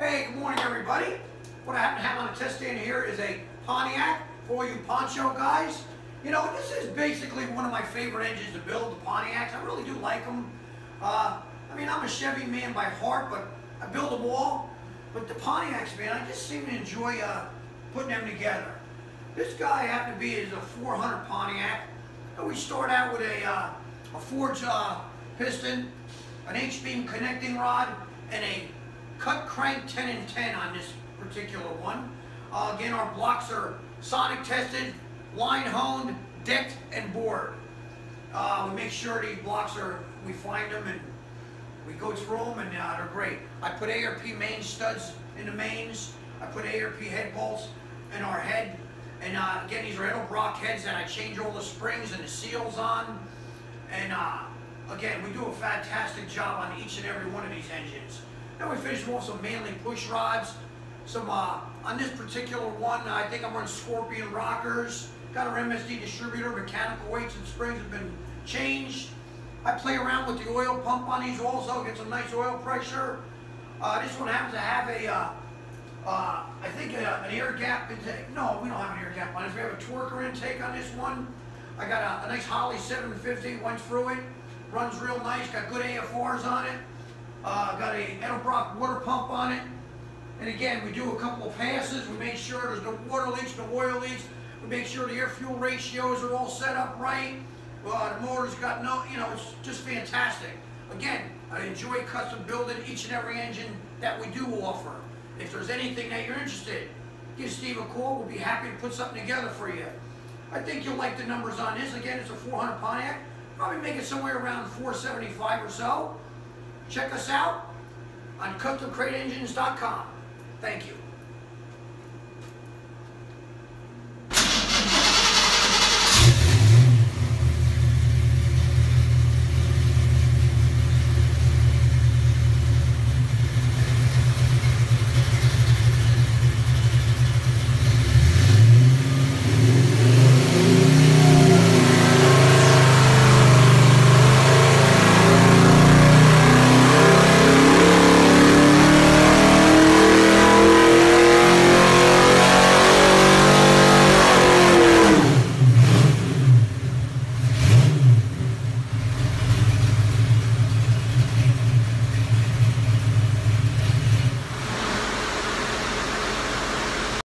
Hey, good morning everybody. What I happen to have on the test stand here is a Pontiac for all you poncho guys. You know, this is basically one of my favorite engines to build, the Pontiacs. I really do like them. I mean, I'm a Chevy man by heart, but I build them all. But the Pontiacs, man, I just seem to enjoy putting them together. This guy happened to be is a 400 Pontiac. And we start out with a forged piston, an H-beam connecting rod, and a cut crank 10 and 10 on this particular one. Again, our blocks are sonic tested, line honed, decked, and bored. We make sure these blocks we find them and we go through them, and they're great. I put ARP main studs in the mains. I put ARP head bolts in our head. And again, these are Edelbrock heads that I change all the springs and the seals on. And again, we do a fantastic job on each and every one of these engines. Then we finish them off some Manley push rods. Some on this particular one, I think I'm running Scorpion rockers. Got our MSD distributor, mechanical weights and springs have been changed. I play around with the oil pump on these also, get some nice oil pressure. This one happens to have I think an air gap intake. No, we don't have an air gap on this. We have a Twerker intake on this one. I got a nice Holley 750, went through it. Runs real nice, got good AFRs on it. Got a Edelbrock water pump on it. And again, we do a couple of passes. We make sure there's no water leaks, no oil leaks. We make sure the air-fuel ratios are all set up right. The motor's got no, you know, it's just fantastic. Again, I enjoy custom building each and every engine that we do offer. If there's anything that you're interested, give Steve a call. We'll be happy to put something together for you. I think you'll like the numbers on this. Again, it's a 400 Pontiac. Probably make it somewhere around 475 or so. Check us out on CustomCrateEngines.com. Thank you.